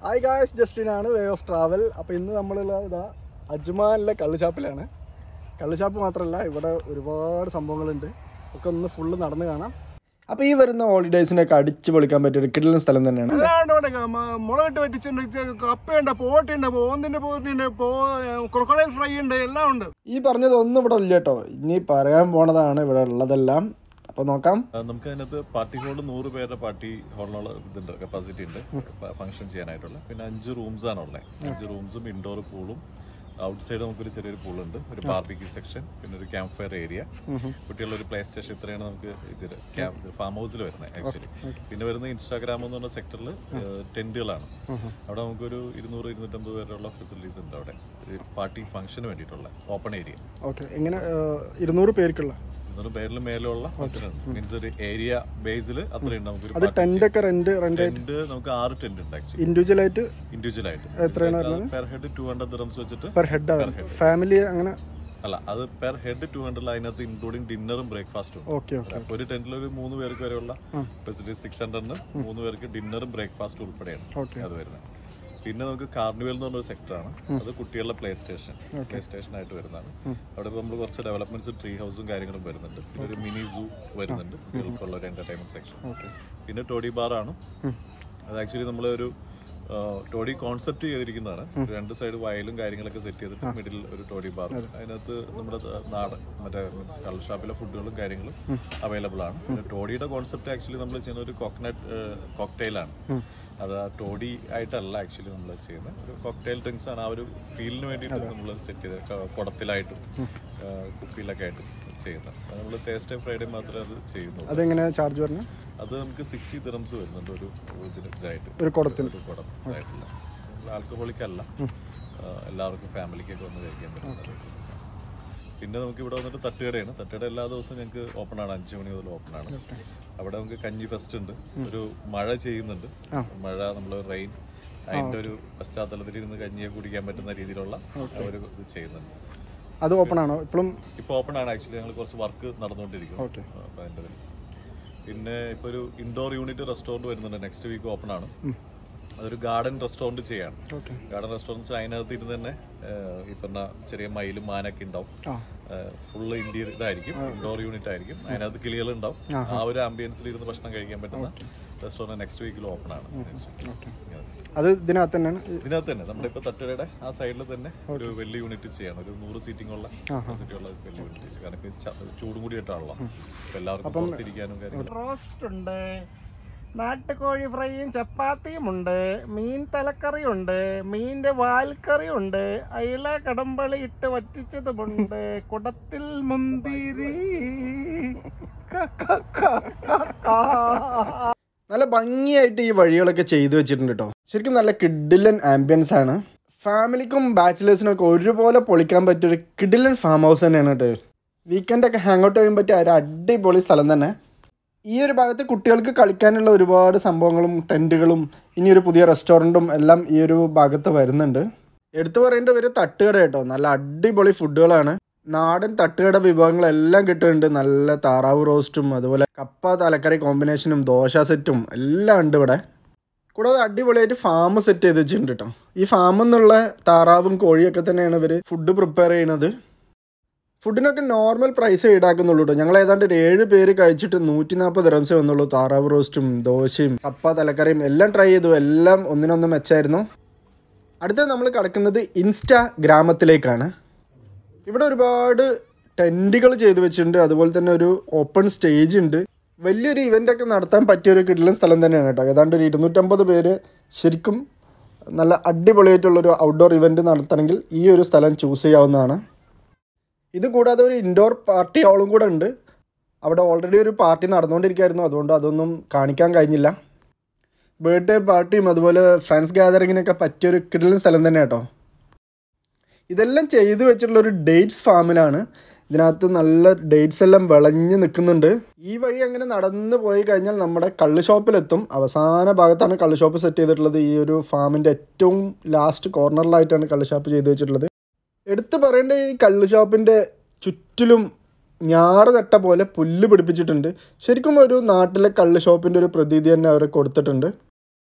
Hi guys, ജസ്റ്റിനാണ് way of travel. അപ്പോൾ ഇന്ന് നമ്മളുള്ള അജ്മാനിലെ കള്ളുഷാപ്പിലാണ്. കള്ളുഷാപ്പ് മാത്രമല്ല, ഇവിടെ ഒരുപാട് സംഭവങ്ങളുണ്ട്. ഒക്കെ ഒന്ന് ഫുള്ള് നടന്ന് കാണാം. അപ്പോൾ ഈ വരുന്ന ഹോളിഡേയ്സിനൊക്കെ അടിച്ച് പൊളിക്കാൻ പറ്റിയ ഒരു കിടിലൻ സ്ഥലം തന്നെയാണ്. മുളകിട്ട് വെട്ടിച്ചുണ്ട്, കപ്പയുണ്ട്, പോട്ടുണ്ട്, പോന്നിൻ്റെ പോട്ടുണ്ട്, ക്രൊക്കഡൈൽ ഫ്രൈ ഉണ്ട്, എല്ലാം ഉണ്ട്. ഈ പറഞ്ഞതൊന്നും ഇവിടെ ഇല്ല കേട്ടോ. ഇനി പറയാൻ പോണതാണ് ഇവിടെ ഉള്ളതെല്ലാം. അപ്പോൾ നോക്കാം. നമുക്ക് അതിനകത്ത് പാർട്ടി ഹോൾ 100 പേരുടെ പാർട്ടി ഹോളിനുള്ള ഇതുണ്ട്, കപ്പാസിറ്റി ഉണ്ട് ഫംഗ്ഷൻ ചെയ്യാനായിട്ടുള്ള. പിന്നെ 5 റൂംസാണുള്ളത്. 5 റൂംസും ഇൻഡോർ പൂളും, ഔട്ട് സൈഡ് നമുക്കൊരു ചെറിയൊരു പൂളുണ്ട്, ഒരു ബാർബിക്യൂ സെക്ഷൻ, പിന്നെ ഒരു ക്യാമ്പ് ഫയർ ഏരിയ, കുട്ടികളുടെ ഒരു പ്ലേ സ്റ്റേഷൻ. ഇത്രയാണ് നമുക്ക് ഇതിൽ ഫാം ഹൗസിൽ വരുന്നത് ആക്ച്വലി. പിന്നെ വരുന്ന ഇൻസ്റ്റാഗ്രാം എന്ന് പറഞ്ഞ സെക്ടറിൽ ടെന്റുകളാണ്. അവിടെ നമുക്കൊരു 200-250 പേരുള്ള ഫെസിലിറ്റീസ് ഉണ്ട് അവിടെ, പാർട്ടി ഫംഗ്ഷന് വേണ്ടിയിട്ടുള്ള ഓപ്പൺ ഏരിയ. എങ്ങനെ 200 പേർക്കുള്ള പേരിൽ മേലുള്ള മീൻസ് ഒരു ഏരിയ ബേസിൽ അത്രയുണ്ട്. നമുക്ക് നമുക്ക് 6 ടെന്റ് ഉണ്ട് ആക്ച്വലി. ഇൻഡിവിജ്വൽ ആയിട്ട് പെർ ഹെഡ് 200 ദിർഹംസ് വെച്ചിട്ട് പെർ ഹെഡ്. ഫാമിലി അങ്ങനെ അല്ല, അത് പെർ ഹെഡ് 200. അതിനകത്ത് ഇൻക്ലൂഡിംഗ് ഡിന്നറും ബ്രേക്ക്ഫാസ്റ്റും. ഒരു ടെന്റിൽ ഒരു 3 പേർക്ക് വരെയുള്ള ഫെസിലിറ്റി 600-ന് 3 പേർക്ക് ഡിന്നറും ബ്രേക്ക്ഫാസ്റ്റും ഉൾപ്പെടെയാണ് അത് വരുന്നത്. പിന്നെ നമുക്ക് കാർണിവൽ എന്ന് പറഞ്ഞൊരു സെക്ടറാണ്. അത് കുട്ടികളുടെ പ്ലേ സ്റ്റേഷൻ ആയിട്ട് വരുന്നതാണ്. അവിടെ ഇപ്പോൾ നമ്മൾ കുറച്ച് ഡെവലപ്മെന്റ്സ്, ട്രീ ഹൗസും കാര്യങ്ങളും വരുന്നുണ്ട്. പിന്നെ ഒരു മിനി സൂ വരുന്നുണ്ട്, കുട്ടികൾക്കുള്ള ഒരു എന്റർടൈൻമെന്റ് സെക്ഷൻ. പിന്നെ ടോഡി ബാറാണ്. അത് ആക്ച്വലി നമ്മളൊരു ടോഡി കോൺസെപ്റ്റ് ചെയ്തിരിക്കുന്നതാണ്. 2 സൈഡ് വയലും കാര്യങ്ങളൊക്കെ സെറ്റ് ചെയ്തിട്ട് മിഡിൽ ഒരു ടോഡി ബാർ. അതിനകത്ത് നമ്മുടെ നാട് മറ്റേ മീൻസ് കള്ളുഷാപ്പിലെ ഫുഡുകളും കാര്യങ്ങളും അവൈലബിൾ ആണ്. പിന്നെ ടോഡിയുടെ കോൺസെപ്റ്റ് ആക്ച്വലി നമ്മൾ ചെയ്യുന്ന ഒരു കോക്കനട്ട് കോക്ടെയിലാണ്. അത് ടോഡി ആയിട്ടല്ല ആക്ച്വലി നമ്മൾ ചെയ്യുന്നത്, ഒരു കോക്ടെയിൽ ഡ്രിങ്ക്സ് ആണ്. ആ ഒരു ഫീലിന് വേണ്ടിയിട്ട് നമ്മൾ സെറ്റ് ചെയ്ത് കുടത്തിലായിട്ടും കുപ്പിയിലൊക്കെ ആയിട്ടും ചെയ്യുന്നത്. അത് നമ്മൾ തേഴ്സ്ഡേ ഫ്രൈഡേ മാത്രമേ അത് ചെയ്യുന്നുള്ളൂ. അതെങ്ങനെ ചാർജ് വരുന്നത്? അത് നമുക്ക് 60 ദിർഹംസ് വരുന്നുണ്ട് ഒരു ഇതായിട്ട്, ഒരു കുടത്തിൽ ആയിട്ടുള്ള. ആൽക്കഹോളിക്കല്ല, എല്ലാവർക്കും ഫാമിലിക്കൊക്കെ വന്ന് കഴിക്കാൻ പറ്റുന്ന. പിന്നെ നമുക്ക് ഇവിടെ വന്നിട്ട് തട്ടുകടയാണ്. തട്ടുകട എല്ലാ ദിവസവും ഞങ്ങൾക്ക് ഓപ്പൺ ആണ്, 5 മണി മുതൽ ഓപ്പൺ ആണ്. അവിടെ നമുക്ക് കഞ്ഞി ഫെസ്റ്റ് ഉണ്ട്, ഒരു മഴ ചെയ്യുന്നുണ്ട്. മഴ നമ്മൾ റെയിൻ, അതിന്റെ ഒരു പശ്ചാത്തലത്തിൽ ഇരുന്ന് കഞ്ഞിയെ കുടിക്കാൻ പറ്റുന്ന രീതിയിലുള്ള ഒരു ഇത് ചെയ്യുന്നുണ്ട്. അത് ഓപ്പൺ ആണോ ഇപ്പോഴും? ഇപ്പൊ ഓപ്പൺ ആണ് ആക്ച്വലി. ഞങ്ങൾ കുറച്ച് വർക്ക് നടന്നുകൊണ്ടിരിക്കും അപ്പൊ അതിന്റെ. പിന്നെ ഇപ്പൊ ഒരു ഇൻഡോർ യൂണിറ്റ് റെസ്റ്റോറന്റ് വരുന്നുണ്ട്, നെക്സ്റ്റ് വീക്ക് ഓപ്പൺ ആണ്. അതൊരു ഗാർഡൻ റെസ്റ്റോറന്റ് ചെയ്യാണ്. ഗാർഡൻ റെസ്റ്റോറന്റ് അതിനകത്ത് ഇരുന്ന് തന്നെ ഈ പറഞ്ഞ ചെറിയ മയിലും മാനൊക്കെ ഉണ്ടാവും. ഫുള്ള് ഇതായിരിക്കും, ഇൻഡോർ യൂണിറ്റ് ആയിരിക്കും. അതിനകത്ത് കിളികൾ ഉണ്ടാവും. ആ ഒരു ആംബിയൻസിൽ ഇരുന്ന് ഭക്ഷണം കഴിക്കാൻ പറ്റുന്ന റെസ്റ്റോറന്റ് നെക്സ്റ്റ് വീക്കിൽ ഓപ്പൺ ആണ്. അത് ഇതിനകത്ത് തന്നെ നമ്മുടെ ഇപ്പൊ തട്ടുകടയുടെ ആ സൈഡിൽ തന്നെ ഒരു വലിയ യൂണിറ്റ് ചെയ്യണം, ഒരു 100 സീറ്റിംഗ് ഉള്ള കപ്പാസിറ്റിയുള്ള വലിയ യൂണിറ്റ്. കാരണം ചൂടും കൂടി ആയിട്ടാണല്ലോ, എല്ലാവർക്കും ഇരിക്കാനും കാര്യങ്ങളും. റോസ്റ്റ് ഉണ്ട്, നാട്ടുകോഴി ഫ്രൈയും ചപ്പാത്തിയും ഉണ്ട്, മീൻ തലക്കറിയുണ്ട്, മീൻ്റെ വാൽക്കറിയുണ്ട്, അയില കടമ്പളി ഇട്ട് വറ്റിച്ചതുമുണ്ട്, കുടത്തിൽ മുന്തിരി. നല്ല ഭംഗിയായിട്ട് ഈ വഴികളൊക്കെ ചെയ്തു വെച്ചിട്ടുണ്ട് കേട്ടോ. ശരിക്കും നല്ല കിഡിലൻ ആംബിയൻസ് ആണ്. ഫാമിലിക്കും ബാച്ചിലേഴ്സിനും ഒക്കെ ഒരുപോലെ പൊളിക്കാൻ പറ്റിയൊരു കിഡിലൻ ഫാം ഹൗസ് തന്നെയാണ് കേട്ടോ. വീക്കെൻഡൊക്കെ ഹാങ് ഔട്ട് ചെയ്യാൻ പറ്റിയ ഒരു അടിപൊളി സ്ഥലം തന്നെ. ഈ ഒരു ഭാഗത്ത് കുട്ടികൾക്ക് കളിക്കാനുള്ള ഒരുപാട് സംഭവങ്ങളും ടെൻറ്റുകളും ഇനിയൊരു പുതിയ റെസ്റ്റോറൻറ്റും എല്ലാം ഈ ഒരു ഭാഗത്ത് വരുന്നുണ്ട്. എടുത്തു പറയേണ്ട ഒരു തട്ടുകട കേട്ടോ. നല്ല അടിപൊളി ഫുഡുകളാണ്. നാടൻ തട്ടുകട വിഭവങ്ങളെല്ലാം കിട്ടുന്നുണ്ട്. നല്ല താറാവ് റോസ്റ്റും അതുപോലെ കപ്പ തലക്കറി കോമ്പിനേഷനും ദോശ സെറ്റും എല്ലാം ഉണ്ട് ഇവിടെ. കൂടാതെ അടിപൊളിയായിട്ട് ഫാം സെറ്റ് ചെയ്ത് വെച്ചിട്ടുണ്ട് കേട്ടോ. ഈ ഫാമിൽ നിന്നുള്ള താറാവും കോഴിയൊക്കെ തന്നെയാണ് ഇവർ ഫുഡ് പ്രിപ്പയർ ചെയ്യുന്നത്. ഫുഡിനൊക്കെ നോർമൽ പ്രൈസ് ഈടാക്കുന്നുള്ളൂ കേട്ടോ. ഞങ്ങൾ ഏതാണ്ട് ഒരു 7 പേര് കഴിച്ചിട്ട് 140 ദിർഹംസ് വന്നുള്ളൂ. താറാവ് റോസ്റ്റും ദോശയും കപ്പ തലക്കറിയും എല്ലാം ട്രൈ ചെയ്തു. എല്ലാം ഒന്നിനൊന്നും മെച്ചായിരുന്നു. അടുത്ത നമ്മൾ കിടക്കുന്നത് ഇൻസ്റ്റാഗ്രാമത്തിലേക്കാണ്. ഇവിടെ ഒരുപാട് ടെൻറ്റുകൾ ചെയ്തു വെച്ചിട്ടുണ്ട്. അതുപോലെ തന്നെ ഒരു ഓപ്പൺ സ്റ്റേജ് ഉണ്ട്. വലിയൊരു ഇവൻ്റൊക്കെ നടത്താൻ പറ്റിയൊരു കിടിലൻ സ്ഥലം തന്നെയാണ് കേട്ടോ. ഏതാണ്ട് ഒരു 250 പേര് ശരിക്കും നല്ല അടിപൊളിയായിട്ടുള്ളൊരു ഔട്ട്ഡോർ ഇവൻറ്റ് നടത്തണമെങ്കിൽ ഈ ഒരു സ്ഥലം ചൂസ് ചെയ്യാവുന്നതാണ്. ഇത് കൂടാതെ ഒരു ഇൻഡോർ പാർട്ടി ഹാളും കൂടെ ഉണ്ട്. അവിടെ ഓൾറെഡി ഒരു പാർട്ടി നടന്നുകൊണ്ടിരിക്കുകയായിരുന്നു, അതുകൊണ്ട് അതൊന്നും കാണിക്കാൻ കഴിഞ്ഞില്ല. ബർത്ത്ഡേ പാർട്ടിയും അതുപോലെ ഫ്രണ്ട്സ് ഗ്യാതറിങ്ങിനൊക്കെ പറ്റിയൊരു കിടിലൻ സ്ഥലം തന്നെ കേട്ടോ. ഇതെല്ലാം ചെയ്തു വെച്ചിട്ടുള്ളൊരു ഡേറ്റ്സ് ഫാമിലാണ്. ഇതിനകത്ത് നല്ല ഡേറ്റ്സ് എല്ലാം വിളഞ്ഞ് നിൽക്കുന്നുണ്ട്. ഈ വഴി അങ്ങനെ നടന്നു പോയി കഴിഞ്ഞാൽ നമ്മുടെ കള്ള് ഷോപ്പിലെത്തും. അവസാന ഭാഗത്താണ് കള്ള് ഷോപ്പ് സെറ്റ് ചെയ്തിട്ടുള്ളത്. ഈ ഒരു ഫാമിൻ്റെ ഏറ്റവും ലാസ്റ്റ് കോർണറിലായിട്ടാണ് കള്ള് ഷോപ്പ് ചെയ്തു വെച്ചിട്ടുള്ളത്. എടുത്തു പറയേണ്ട ഈ കള്ള് ഷോപ്പിൻ്റെ ചുറ്റിലും ഞാറ് നട്ട പോലെ പുല്ല് പിടിപ്പിച്ചിട്ടുണ്ട്. ശരിക്കും ഒരു നാട്ടിലെ കള്ള് ഷോപ്പിൻ്റെ ഒരു പ്രതീതി തന്നെ അവർ കൊടുത്തിട്ടുണ്ട്.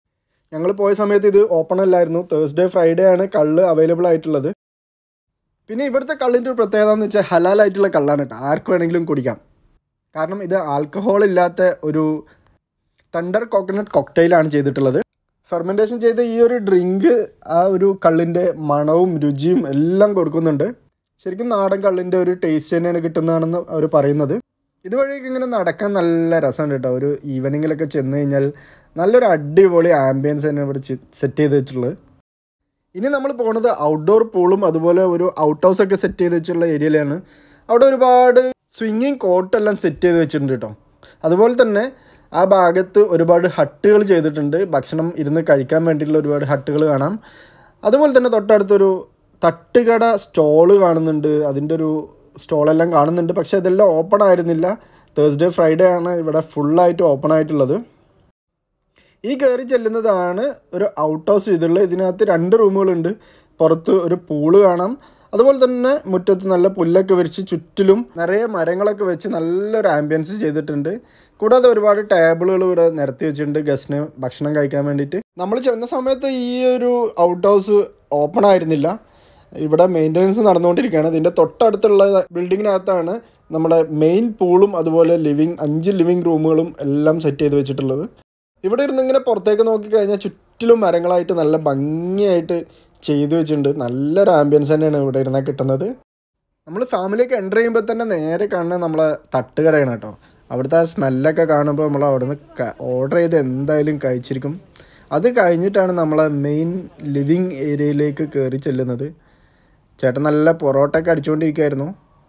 ഞങ്ങൾ പോയ സമയത്ത് ഇത് ഓപ്പൺ അല്ലായിരുന്നു. തേഴ്സ്ഡേ ഫ്രൈഡേ ആണ് കള്ള് അവൈലബിൾ ആയിട്ടുള്ളത്. പിന്നെ ഇവിടുത്തെ കള്ളിൻ്റെ ഒരു പ്രത്യേകത എന്ന് വെച്ചാൽ ഹലാലായിട്ടുള്ള കള്ളാണ് കേട്ടോ. ആർക്ക് വേണമെങ്കിലും കുടിക്കാം. കാരണം ഇത് ആൽക്കഹോൾ ഇല്ലാത്ത ഒരു തണ്ടർ കോക്കനട്ട് കോക്ടെയിലാണ് ചെയ്തിട്ടുള്ളത്. ഫെർമെൻറ്റേഷൻ ചെയ്ത ഈ ഒരു ഡ്രിങ്ക് ആ ഒരു കള്ളിൻ്റെ മണവും രുചിയും എല്ലാം കൊടുക്കുന്നുണ്ട്. ശരിക്കും നാടൻ കള്ളിൻ്റെ ഒരു ടേസ്റ്റ് തന്നെയാണ് കിട്ടുന്നതാണെന്ന് അവർ പറയുന്നത്. ഇതുവഴിയൊക്കെ ഇങ്ങനെ നടക്കാൻ നല്ല രസമുണ്ട് കേട്ടോ. ഒരു ഈവനിങ്ങിലൊക്കെ ചെന്ന് കഴിഞ്ഞാൽ നല്ലൊരു അടിപൊളി ആംബിയൻസ് തന്നെ ഇവിടെ സെറ്റ് ചെയ്ത് വെച്ചിട്ടുള്ളത്. ഇനി നമ്മൾ പോകുന്നത് ഔട്ട്ഡോർ പൂളും അതുപോലെ ഒരു ഔട്ട് ഹൗസൊക്കെ സെറ്റ് ചെയ്ത് വെച്ചിട്ടുള്ള ഏരിയയിലാണ്. അവിടെ ഒരുപാട് സ്വിങ്ങിങ് കോട്ടെല്ലാം സെറ്റ് ചെയ്ത് വെച്ചിട്ടുണ്ട് കേട്ടോ. അതുപോലെ തന്നെ ആ ഭാഗത്ത് ഒരുപാട് ഹട്ടുകൾ ചെയ്തിട്ടുണ്ട്. ഭക്ഷണം ഇരുന്ന് കഴിക്കാൻ വേണ്ടിയിട്ടുള്ള ഒരുപാട് ഹട്ടുകൾ കാണാം. അതുപോലെ തന്നെ തൊട്ടടുത്തൊരു തട്ടുകട സ്റ്റോള് കാണുന്നുണ്ട്. അതിൻ്റെ ഒരു സ്റ്റോളെല്ലാം കാണുന്നുണ്ട്. പക്ഷേ അതെല്ലാം ഓപ്പൺ ആയിരുന്നില്ല. തേഴ്സ്ഡേ ഫ്രൈഡേ ആണ് ഇവിടെ ഫുള്ളായിട്ട് ഓപ്പൺ ആയിട്ടുള്ളത്. ഈ കയറി ചെല്ലുന്നതാണ് ഒരു ഔട്ട് ഹൗസ് ചെയ്തിട്ടുള്ളത്. ഇതിനകത്ത് 2 റൂമുകളുണ്ട്. പുറത്ത് ഒരു പൂള് കാണാം. അതുപോലെ തന്നെ മുറ്റത്ത് നല്ല പുല്ലൊക്കെ വിരിച്ച് ചുറ്റിലും നിറയെ മരങ്ങളൊക്കെ വെച്ച് നല്ലൊരു ആംബിയൻസ് ചെയ്തിട്ടുണ്ട്. കൂടാതെ ഒരുപാട് ടേബിളുകൾ ഇവിടെ നിരത്തി വെച്ചിട്ടുണ്ട് ഗസ്റ്റിന് ഭക്ഷണം കഴിക്കാൻ വേണ്ടിയിട്ട്. നമ്മൾ ചെന്ന സമയത്ത് ഈ ഒരു ഔട്ട് ഹൗസ് ഓപ്പൺ ആയിരുന്നില്ല. ഇവിടെ മെയിൻ്റനൻസ് നടന്നുകൊണ്ടിരിക്കുകയാണ്. ഇതിൻ്റെ തൊട്ടടുത്തുള്ള ബിൽഡിങ്ങിനകത്താണ് നമ്മുടെ മെയിൻ പൂളും അതുപോലെ 5 ലിവിങ് റൂമുകളും എല്ലാം സെറ്റ് ചെയ്ത് വെച്ചിട്ടുള്ളത്. ഇവിടെ ഇരുന്ന് ഇങ്ങനെ പുറത്തേക്ക് നോക്കിക്കഴിഞ്ഞാൽ ചുറ്റിലും മരങ്ങളായിട്ട് നല്ല ഭംഗിയായിട്ട് ചെയ്തു വെച്ചിട്ടുണ്ട്. നല്ലൊരു ആംബിയൻസ് തന്നെയാണ് ഇവിടെ ഇരുന്നാൽ കിട്ടുന്നത്. നമ്മൾ ഫാമിലിയൊക്കെ എൻ്റർ ചെയ്യുമ്പോൾ തന്നെ നേരെ കാണുന്നത് നമ്മളെ തട്ടുകടയാണ് കേട്ടോ. അവിടുത്തെ ആ സ്മെല്ലൊക്കെ കാണുമ്പോൾ നമ്മൾ അവിടെ നിന്ന് ഓർഡർ ചെയ്ത് എന്തായാലും കഴിച്ചിരിക്കും. അത് കഴിഞ്ഞിട്ടാണ് നമ്മളെ മെയിൻ ലിവിങ് ഏരിയയിലേക്ക് കയറി ചെല്ലുന്നത്. ചേട്ടൻ നല്ല പൊറോട്ടയൊക്കെ അടിച്ചുകൊണ്ടിരിക്കുകയായിരുന്നു.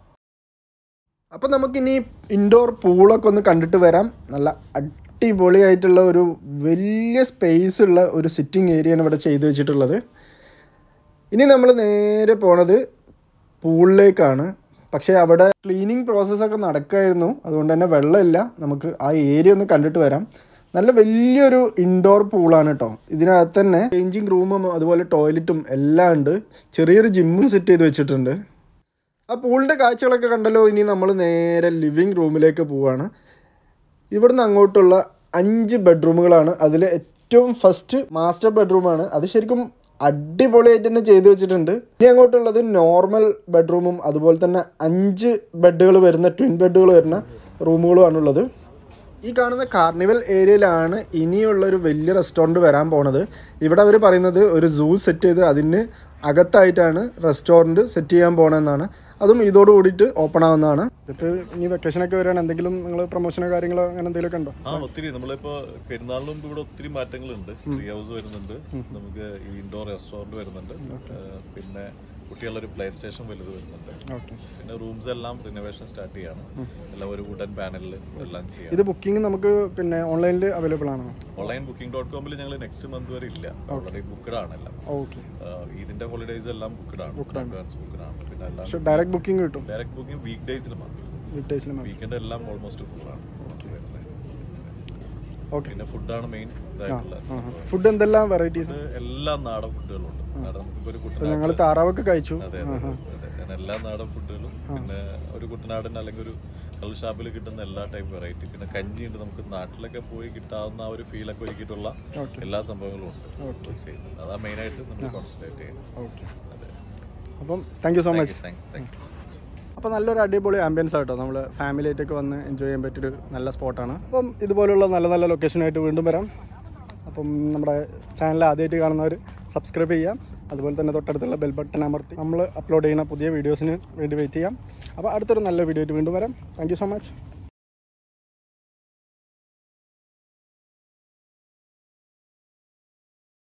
അപ്പോൾ നമുക്കിനി ഇൻഡോർ പൂളൊക്കെ ഒന്ന് കണ്ടിട്ട് വരാം. നല്ല അടിപൊളിയായിട്ടുള്ള ഒരു വലിയ സ്പേസ് ഉള്ള ഒരു സിറ്റിംഗ് ഏരിയയാണ് ഇവിടെ ചെയ്തു വെച്ചിട്ടുള്ളത്. ഇനി നമ്മൾ നേരെ പോണത് പൂളിലേക്കാണ്. പക്ഷേ അവിടെ ക്ലീനിങ് പ്രോസസ്സൊക്കെ നടക്കുമായിരുന്നു. അതുകൊണ്ട് തന്നെ വെള്ളമില്ല. നമുക്ക് ആ ഏരിയ ഒന്ന് കണ്ടിട്ട് വരാം. നല്ല വലിയൊരു ഇൻഡോർ പൂളാണ് കേട്ടോ. ഇതിനകത്ത് തന്നെ ചേഞ്ചിങ് റൂമും അതുപോലെ ടോയ്ലറ്റും എല്ലാം ഉണ്ട്. ചെറിയൊരു ജിമ്മും സെറ്റ് ചെയ്ത് വെച്ചിട്ടുണ്ട്. ആ പൂളിൻ്റെ കാഴ്ചകളൊക്കെ കണ്ടല്ലോ. ഇനി നമ്മൾ നേരെ ലിവിങ് റൂമിലേക്ക് പോവുകയാണ്. ഇവിടുന്ന് അങ്ങോട്ടുള്ള 5 ബെഡ്റൂമുകളാണ്. അതിൽ ഏറ്റവും ഫസ്റ്റ് മാസ്റ്റർ ബെഡ്റൂമാണ്. അത് ശരിക്കും അടിപൊളിയായിട്ട് തന്നെ ചെയ്തു വെച്ചിട്ടുണ്ട്. ഇനി അങ്ങോട്ടുള്ളത് നോർമൽ ബെഡ്റൂമും അതുപോലെ തന്നെ 5 ബെഡുകൾ വരുന്ന ട്വിൻ ബെഡുകൾ വരുന്ന റൂമുകളുമാണുള്ളത്. ഈ കാണുന്ന കാർണിവൽ ഏരിയയിലാണ് ഇനിയുള്ളൊരു വലിയ റെസ്റ്റോറൻറ്റ് വരാൻ പോണത്. ഇവിടെ അവർ പറയുന്നത് ഒരു സൂ സെറ്റ് ചെയ്ത് അതിന് അകത്തായിട്ടാണ് റെസ്റ്റോറൻറ്റ് സെറ്റ് ചെയ്യാൻ പോകണമെന്നാണ്. അതും ഇതോട് കൂടിയിട്ട് ഓപ്പൺ ആവുന്നതാണ്. ഇനി വെക്കേഷനൊക്കെ വരാൻ എന്തെങ്കിലും നിങ്ങൾ പ്രൊമോഷനോ കാര്യങ്ങളോ അങ്ങനെ എന്തെങ്കിലുമൊക്കെ ഉണ്ടോ? ഒത്തിരി നമ്മളിപ്പോൾ പെരുന്നാളിന് മുമ്പ് ഇവിടെ ഒത്തിരി മാറ്റങ്ങളുണ്ട്. ട്രീ ഹൗസ് വരുന്നുണ്ട്, നമുക്ക് ഇൻഡോർ റെസ്റ്റോറൻറ്റ് വരുന്നുണ്ട്, പിന്നെ കുട്ടികളൊരു പ്ലേ സ്റ്റേഷൻ വലുത് വരുന്നുണ്ട്. പിന്നെ റൂംസ് എല്ലാം റിനോവേഷൻ സ്റ്റാർട്ട് ചെയ്യാണ്. എല്ലാം ഒരു വുഡൻ പാനലിൽ എല്ലാം ചെയ്യാം. ഇത് ബുക്കിംഗ് നമുക്ക് പിന്നെ ഓൺലൈനിൽ അവൈലബിൾ ആണോ? ഓൺലൈൻ booking.com ഞങ്ങൾ നെക്സ്റ്റ് മന്ത് വരെ ഇല്ല. ഓൾറെഡി ബുക്ക്ഡ് ആണ് എല്ലാം. ഇതിന്റെ ഹോളിഡേയ്സ് എല്ലാം ബുക്ക്ഡ് ആണ്. പിന്നെ എല്ലാം ഡയറക്റ്റ് ബുക്കിംഗ് കിട്ടും. ഡയറക്റ്റ് ബുക്കിംഗ് വീക്ക് ഡേയ്സിൽ മാത്രം. വീക്കെൻഡ് എല്ലാം ഓൾമോസ്റ്റ് ഫുള്ളാണ്. പിന്നെ ഫുഡാണ് മെയിൻ ഇതായിട്ടുള്ള. ഫുഡ് എന്തെല്ലാം വെറൈറ്റീസ്? എല്ലാ നാടൻ ഫുഡുകളുണ്ട്. ഞങ്ങൾ താറാവൊക്കെ കഴിച്ചു. അതെ എല്ലാ നാടൻ ഫുഡുകളും. പിന്നെ ഒരു കുട്ടനാടൻ അല്ലെങ്കിൽ ഒരു കള്ളുഷാപ്പിൽ കിട്ടുന്ന എല്ലാ ടൈപ്പ് വെറൈറ്റി. പിന്നെ കഞ്ഞിയുണ്ട്. നമുക്ക് നാട്ടിലൊക്കെ പോയി കിട്ടാവുന്ന ആ ഒരു ഫീലൊക്കെ ഒരുക്കിയിട്ടുള്ള എല്ലാ സംഭവങ്ങളും ഉണ്ട്. അതാ മെയിനായിട്ട് നമ്മൾ കോൺസെൻട്രേറ്റ് ചെയ്യുന്നത്. അപ്പം താങ്ക് യു സോ മച്ച്. അപ്പോൾ നല്ലൊരു അടിപൊളി ആംബിയൻസ് ആട്ടോ. നമ്മൾ ഫാമിലിയായിട്ടൊക്കെ വന്ന് എൻജോയ് ചെയ്യാൻ പറ്റിയൊരു നല്ല സ്പോട്ടാണ്. അപ്പം ഇതുപോലുള്ള നല്ല നല്ല ലൊക്കേഷനായിട്ട് വീണ്ടും വരാം. അപ്പം നമ്മുടെ ചാനൽ ആദ്യമായിട്ട് കാണുന്നവർ സബ്സ്ക്രൈബ് ചെയ്യാം. അതുപോലെ തന്നെ തൊട്ടടുത്തുള്ള ബെൽ ബട്ടൺ അമർത്തി നമ്മൾ അപ്ലോഡ് ചെയ്യുന്ന പുതിയ വീഡിയോസിന് വേണ്ടി വെയിറ്റ് ചെയ്യാം. അപ്പോൾ അടുത്തൊരു നല്ല വീഡിയോ ആയിട്ട് വീണ്ടും വരാം. Thank you so much.